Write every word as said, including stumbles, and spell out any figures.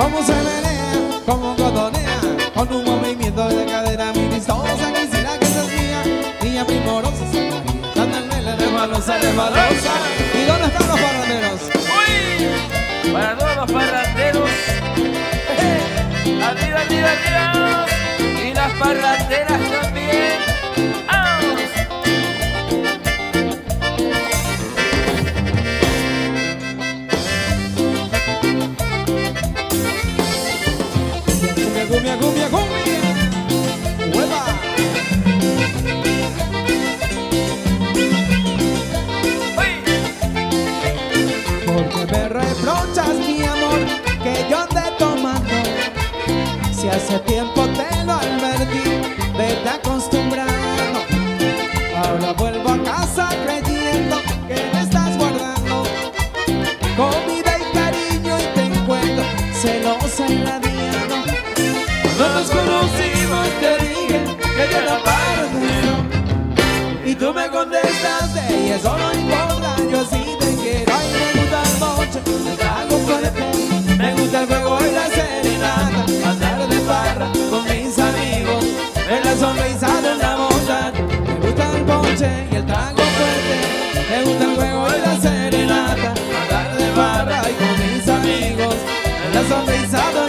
cómo se menea, cómo cotonea, con un movimiento de cadera muy vistosa. Quisiera que seas mía, niña primorosa, María, dándole resbalosa, resbalosa. ¿Y dónde están los parranderos? ¡Uy! Para todos los parranderos, ¡eh! Arriba, arriba, arriba. Y las parranderas también. ¡Vamos! Cumbia, cumbia, cumbia, ¡hueva! Porque me reprochas, mi amor, que yo ande tomando. Si hace tiempo te lo advertí, vete acostumbrando. Ahora vuelvo a casa creyendo que me estás guardando comida y cariño y te encuentro celosa y radiando. Cuando nos conocimos te dije que yo era parrandero y tú me contestaste y eso no importa, yo sí te quiero. Ay, me gusta el moche, el trago fuerte, me gusta el juego y la serenata, andar de farra con mis amigos, ver la sonrisa de una montaña. Me gusta el moche y el trago fuerte, me gusta el juego y la serenata, andar de farra y con mis amigos, ver la sonrisa de